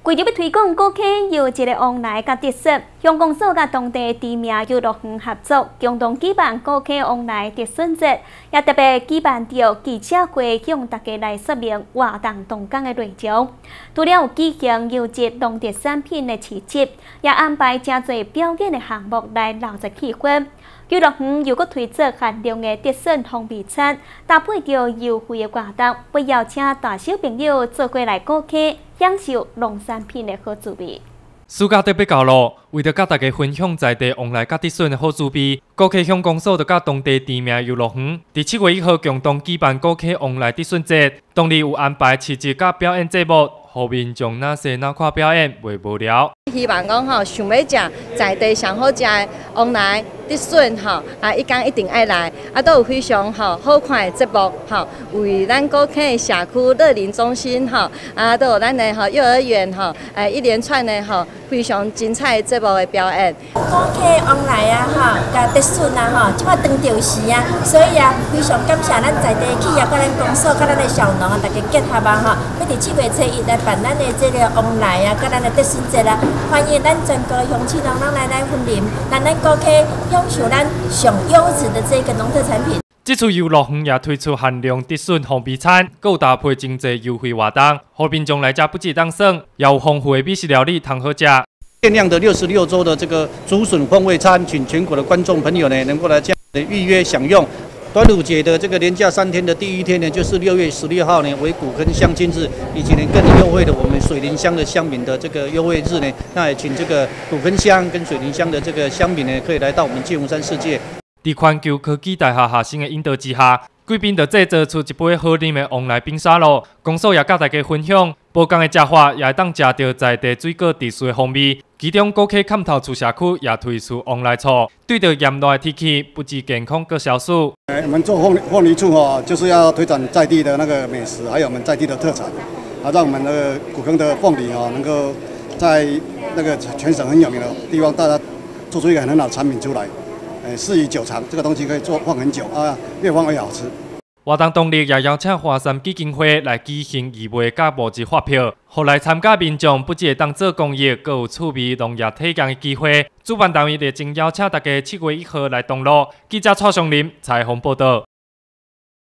为咗要推广高溪有一个往来甲特色，乡公所甲当地知名游乐园合作，共同举办高溪往来特选节，也特别举办着记者会，向大家来说明活动动工的内容。除了有举行游节农特产品的市集，也安排真侪表演的项目来留着气氛。游乐园又搁推出限量的特选风味餐，搭配着优惠的活动，要邀请大小朋友做过来高溪享受农产品的好滋味。 暑假特别到咯，为着甲大家分享在地往来甲特选的好滋味，高溪乡公所就甲当地知名游乐园，伫7月1号共同举办高溪往来特选节，当日有安排市集甲表演节目，互民众哪些哪看表演袂无聊。 希望讲吼，想要食在地上好食的往来特选吼，伊讲一定爱来，都有非常好看的节目吼，为咱高溪社区乐龄中心吼，都有咱的幼儿园吼，一连串的非常精彩的节目的表演。 高溪往来甲特选即摆当着时所以非常感谢咱在地企业甲咱公所甲咱的小农大家结合要伫7月初1来办咱的这个往来甲咱的特选节欢迎咱全国乡亲人来分临，让咱高溪享受咱上优质的这个农特产品。 这次游乐园也推出限量特选风味餐，还有搭配真侪优惠活动，互民众来吃不止当爽，也有丰富的美食料理通好食。 限量的66周的这个竹笋风味餐，请全国的观众朋友呢能够来这样的预约享用。端午节的这个连假3天的第1天呢，就是6月16号呢为古坑乡亲日，以及呢更优惠的我们水林乡的乡民的这个优惠日呢，那也请这个古坑乡跟水林乡的这个乡民呢，可以来到我们剑湖山世界。 在环球科技大学学生的引导之下，贵宾就制作出一杯好饮的往来冰沙咯。公所也甲大家分享，无同的食法也会当食到在地水果特殊的风味。其中高溪坎头厝社区也推出往来醋，对着炎热的天气，不止健康，更消暑。 我们做凤梨醋就是要推展在地的那个美食，还有我们在地的特产，让我们的古坑的凤梨能够在那个全省很有名的地方，大家做出一个很好的产品出来。适宜久藏，这个东西可以放很久越放越好吃。 活动当日也邀请华山基金会来举行义卖甲募资发票，后来参加民众不只会当做公益，更有趣味农业体验的机会。主办单位也正邀请大家7月1号来同乐。记者蔡尚林采访报道。